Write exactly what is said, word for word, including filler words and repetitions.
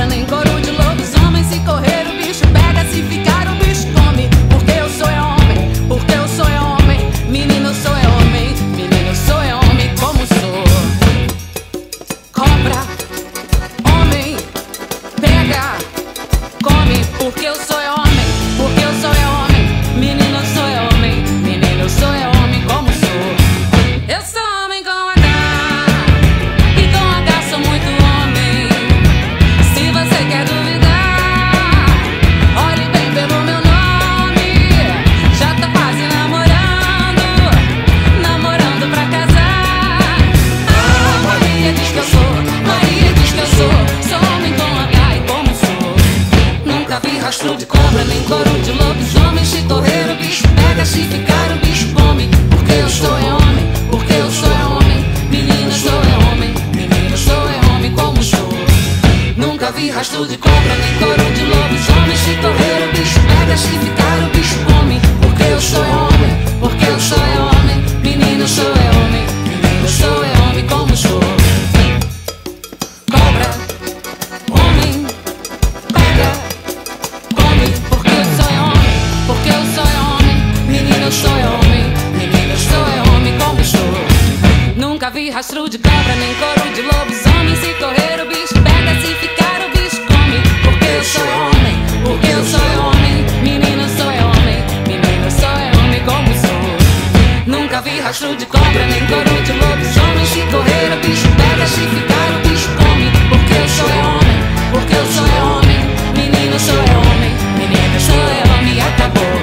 cobra, nem couro de lobisomem. Se correr o bicho pega, se ficar o bicho come. Porque eu sou é homem, porque eu sou é homem. Menino, eu sou é homem, menino, eu sou é homem como sou. Cobra, homem, pega, come. Porque eu sou é homem, porque eu sou é homem. Menino, eu sou é homem, menino, eu sou é homem como sou. Eu sou homem com H, e com H sou muito homem. Se você quer duvidar, olhe bem pelo meu nome. Já tá quase namorando, namorando pra casar. Ah, Maria diz que eu sou, Maria diz que eu sou. Sou homem com H e como sou. Nunca vi rastro de cobra, nem couro de lobisomem. Se correr o bicho pega, se ficar o bicho come. Porque eu sou é homem, porque eu sou é homem. Menina, sou é homem, menina, sou é homem como sou. Nunca vi rastro de cobra, nem couro de lobisomem. Se correr o bicho pega, se ficar o bicho come. Porque eu sou é homem, porque eu sou é homem. Menina, sou é homem, menina, sou é homem como sou. Cobra, homem, pega, come. Porque eu sou é homem, porque eu sou é homem. Menina, eu sou é homem, menina, eu sou é homem como sou. Nunca vi rastro de cobra, nem couro de lobisomem. Se correr o bicho pega, se ficar o bicho come. Porque eu sou é homem, porque eu sou é homem. Menina, eu sou é homem, menina, eu sou é homem como sou. Nunca vi rastro de cobra, nem couro de lobisomem. Se correr o bicho pega, se ficar o bicho come. Porque eu sou é homem, porque eu sou é homem. Menina, eu sou é homem, menina, eu sou é homem e acabou.